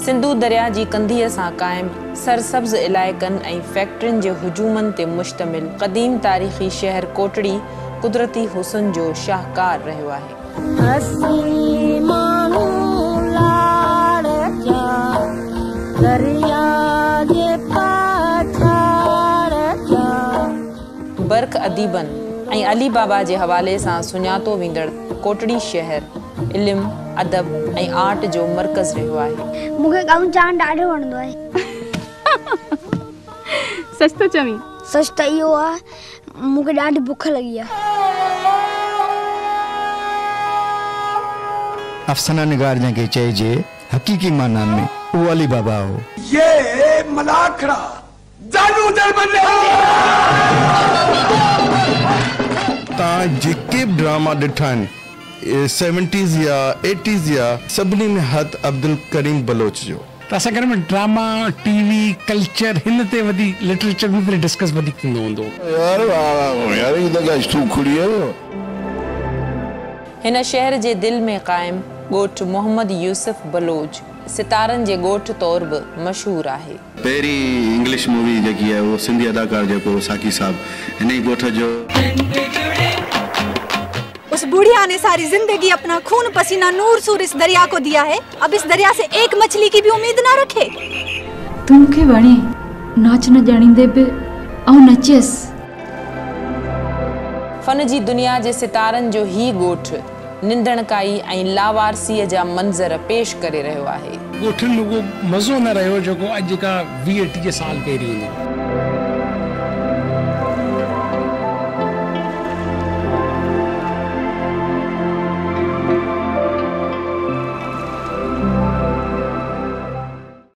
सिंधु दरिया जी कंधीअ सां क़ाइमु सरसब्ज़ इलाइक़नि ऐं फैक्ट्रियुनि जे हुजूमनि ते मुश्तमिल क़दीम तारीख़ी शहर कोटड़ी कुदरती हुस्न जो शाहकार रहियो आहे। बर्क अदीबन ऐं अली बाबा जे हवाले सां सुञातो वेंदड़ कोटड़ी शहर इल्म, अदब ऐं आर्ट जो मर्कज़ रहियो आहे। मूंखे कमु जान ॾाढो वणंदो आहे। सच तो चवीं? सच त इहो आहे, मूंखे ॾाढी बुख लॻी आहे। अफ़साना निगार जंहिंखे चइजे हक़ीक़ी माना में उहो अली बाबा हो। ये मलाखड़ा जानू दर बने तां जेके ड्रामा ॾिठा आहिनि 70s या 80s या सभिनी में हथ अब्दुल करीम बलोच जो। त असां घर में ड्रामा, टीवी, कल्चर हिन ते वधी लिटरेचर में डिस्कस वधी थींदो हूंदो। यार यार ये तो गाइस तू खुड़ी है। हिन शहर जे दिल में क़ाइम ॻोठ मोहम्मद यूसुफ बलोच सितारनि जे ॻोठ तौर बि मशहूर आहे। पहली इंग्लिश मूवी जेकी है वो सिंधी अदाकार जेको साकी साहब हिन ई ॻोठ जो। उस बुढ़िया ने सारी जिंदगी अपना खून पसीना नूर सूर इस दरिया को दिया है, अब इस दरिया से एक मछली की भी उम्मीद ना रखे। तुमके वणे नाच न जाणींदे बि ऐं नचियस। फन जी दुनिया जे सितारनि जो ही ॻोठ निंदणकाई ऐं लावारसीअ जा मंज़र पेश करे रहियो आहे। ॻोठनि में उहो मज़ो न रहियो जेको अॼु खां 20-30 साल पहिरीं हूंदो।